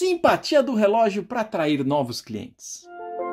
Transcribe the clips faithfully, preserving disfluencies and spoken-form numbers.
Simpatia do relógio para atrair novos clientes.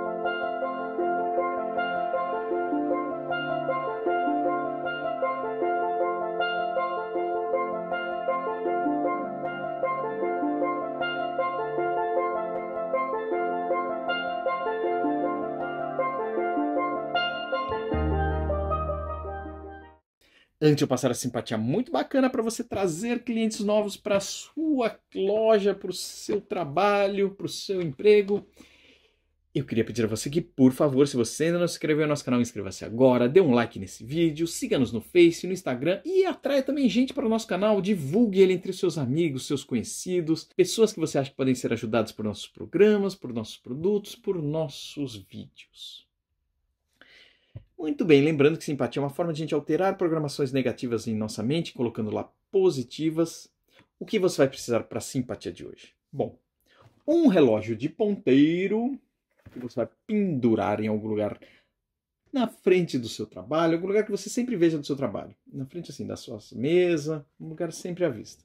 Antes de eu passar a simpatia muito bacana para você trazer clientes novos para a sua loja, para o seu trabalho, para o seu emprego, eu queria pedir a você que, por favor, se você ainda não se inscreveu no nosso canal, inscreva-se agora, dê um like nesse vídeo, siga-nos no Face, no Instagram e atraia também gente para o nosso canal, divulgue ele entre os seus amigos, seus conhecidos, pessoas que você acha que podem ser ajudadas por nossos programas, por nossos produtos, por nossos vídeos. Muito bem, lembrando que simpatia é uma forma de a gente alterar programações negativas em nossa mente, colocando lá positivas. O que você vai precisar para a simpatia de hoje? Bom, um relógio de ponteiro, que você vai pendurar em algum lugar na frente do seu trabalho, algum lugar que você sempre veja do seu trabalho. Na frente assim da sua mesa, um lugar sempre à vista.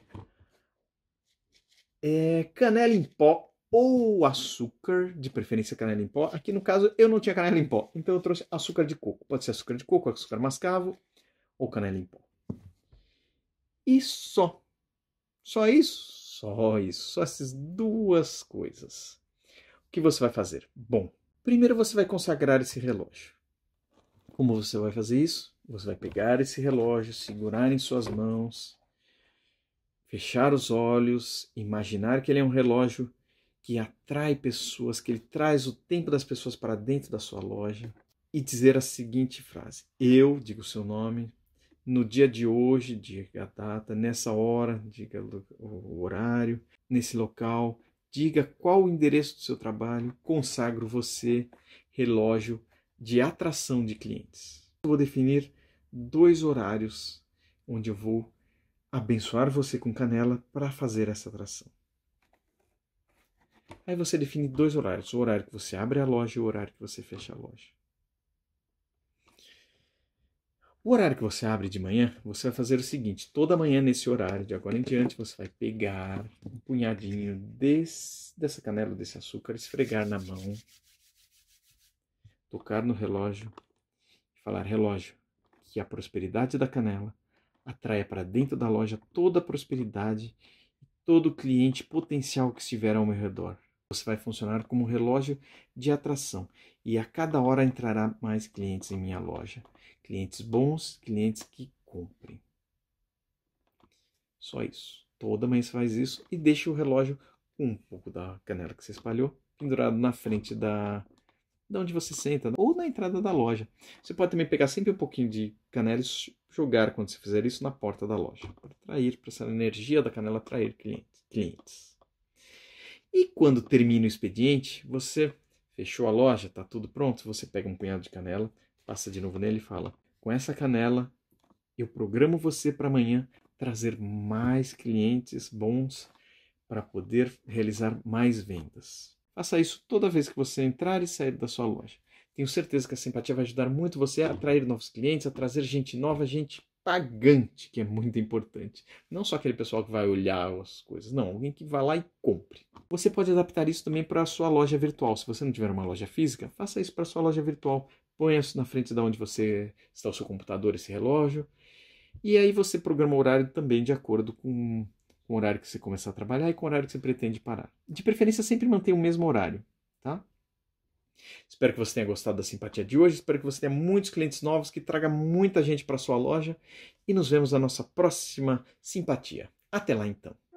É, canela em pó ou açúcar, de preferência canela em pó. Aqui no caso eu não tinha canela em pó, então eu trouxe açúcar de coco. Pode ser açúcar de coco, açúcar mascavo ou canela em pó. E só. Só isso? Só isso. Só essas duas coisas. O que você vai fazer? Bom, primeiro você vai consagrar esse relógio. Como você vai fazer isso? Você vai pegar esse relógio, segurar em suas mãos, fechar os olhos, imaginar que ele é um relógio que atrai pessoas, que ele traz o tempo das pessoas para dentro da sua loja e dizer a seguinte frase: eu, diga o seu nome, no dia de hoje, diga a data, nessa hora, diga o horário, nesse local, diga qual o endereço do seu trabalho, consagro você, relógio de atração de clientes. Eu vou definir dois horários onde eu vou abençoar você com canela para fazer essa atração. Aí você define dois horários, o horário que você abre a loja e o horário que você fecha a loja. O horário que você abre de manhã, você vai fazer o seguinte: toda manhã nesse horário, de agora em diante, você vai pegar um punhadinho desse, dessa canela, desse açúcar, esfregar na mão, tocar no relógio e falar: relógio, que a prosperidade da canela atraia para dentro da loja toda a prosperidade e todo cliente potencial que estiver ao meu redor. Você vai funcionar como um relógio de atração e a cada hora entrará mais clientes em minha loja. Clientes bons, clientes que comprem. Só isso. Toda manhã você faz isso e deixa o relógio com um pouco da canela que você espalhou pendurado na frente da, da onde você senta ou na entrada da loja. Você pode também pegar sempre um pouquinho de canela e jogar, quando você fizer isso, na porta da loja, para atrair, para essa energia da canela atrair clientes. clientes. E quando termina o expediente, você fechou a loja, está tudo pronto, você pega um punhado de canela, passa de novo nele e fala: com essa canela eu programo você para amanhã trazer mais clientes bons para poder realizar mais vendas. Faça isso toda vez que você entrar e sair da sua loja. Tenho certeza que a simpatia vai ajudar muito você a atrair novos clientes, a trazer gente nova, gente pagante, que é muito importante. Não só aquele pessoal que vai olhar as coisas, não, alguém que vai lá e compre. Você pode adaptar isso também para a sua loja virtual. Se você não tiver uma loja física, faça isso para a sua loja virtual. Ponha isso na frente de onde você está o seu computador, esse relógio. E aí você programa o horário também de acordo com, com o horário que você começar a trabalhar e com o horário que você pretende parar. De preferência, sempre mantenha o mesmo horário, tá? Espero que você tenha gostado da simpatia de hoje. Espero que você tenha muitos clientes novos, que traga muita gente para a sua loja. E nos vemos na nossa próxima simpatia. Até lá, então.